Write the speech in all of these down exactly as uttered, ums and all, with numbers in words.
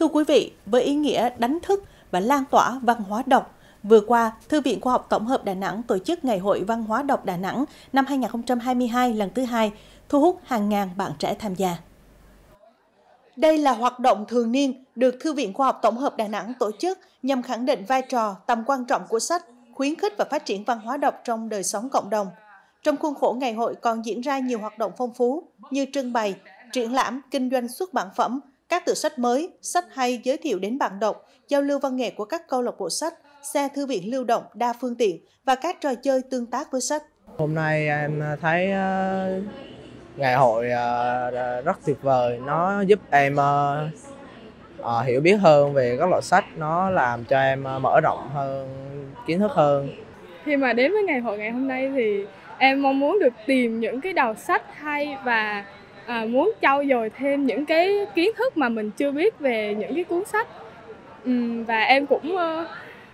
Thưa quý vị, với ý nghĩa đánh thức và lan tỏa văn hóa đọc, vừa qua, Thư viện Khoa học Tổng hợp Đà Nẵng tổ chức Ngày hội Văn hóa đọc Đà Nẵng năm hai nghìn không trăm hai mươi hai lần thứ hai, thu hút hàng ngàn bạn trẻ tham gia. Đây là hoạt động thường niên được Thư viện Khoa học Tổng hợp Đà Nẵng tổ chức nhằm khẳng định vai trò, tầm quan trọng của sách, khuyến khích và phát triển văn hóa đọc trong đời sống cộng đồng. Trong khuôn khổ ngày hội còn diễn ra nhiều hoạt động phong phú như trưng bày, triển lãm, kinh doanh xuất bản phẩm, các tựa sách mới, sách hay giới thiệu đến bạn đọc, giao lưu văn nghệ của các câu lạc bộ sách, xe thư viện lưu động đa phương tiện và các trò chơi tương tác với sách. Hôm nay em thấy uh, ngày hội uh, rất tuyệt vời, nó giúp em uh, uh, hiểu biết hơn về các loại sách, nó làm cho em uh, mở rộng hơn, kiến thức hơn. Khi mà đến với ngày hội ngày hôm nay thì em mong muốn được tìm những cái đầu sách hay và à, muốn trau dồi thêm những cái kiến thức mà mình chưa biết về những cái cuốn sách. Uhm, và em cũng uh,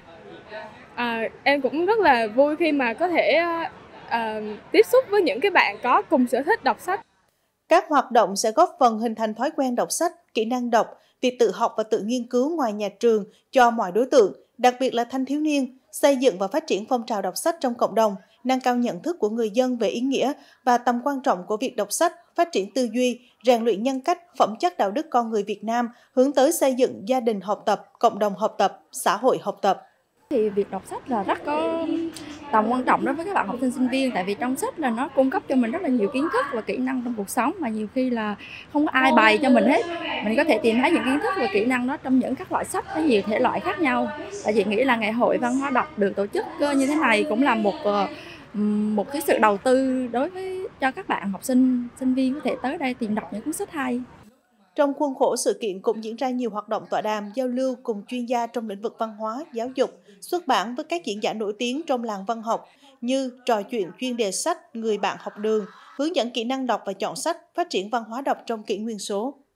à, em cũng rất là vui khi mà có thể uh, uh, tiếp xúc với những cái bạn có cùng sở thích đọc sách. Các hoạt động sẽ góp phần hình thành thói quen đọc sách, kỹ năng đọc, việc tự học và tự nghiên cứu ngoài nhà trường cho mọi đối tượng, đặc biệt là thanh thiếu niên, xây dựng và phát triển phong trào đọc sách trong cộng đồng, nâng cao nhận thức của người dân về ý nghĩa và tầm quan trọng của việc đọc sách, phát triển tư duy, rèn luyện nhân cách, phẩm chất đạo đức con người Việt Nam, hướng tới xây dựng gia đình học tập, cộng đồng học tập, xã hội học tập. Thì việc đọc sách là rất có tầm quan trọng đối với các bạn học sinh sinh viên, tại vì trong sách là nó cung cấp cho mình rất là nhiều kiến thức và kỹ năng trong cuộc sống mà nhiều khi là không có ai bày cho mình hết. Mình có thể tìm thấy những kiến thức và kỹ năng đó trong những các loại sách có nhiều thể loại khác nhau. Và chị nghĩ là ngày hội văn hóa đọc được tổ chức như thế này cũng là một một cái sự đầu tư đối với cho các bạn học sinh sinh viên có thể tới đây tìm đọc những cuốn sách hay. Trong khuôn khổ sự kiện cũng diễn ra nhiều hoạt động tọa đàm, giao lưu cùng chuyên gia trong lĩnh vực văn hóa, giáo dục, xuất bản với các diễn giả nổi tiếng trong làng văn học như trò chuyện chuyên đề sách, người bạn học đường, hướng dẫn kỹ năng đọc và chọn sách, phát triển văn hóa đọc trong kỷ nguyên số.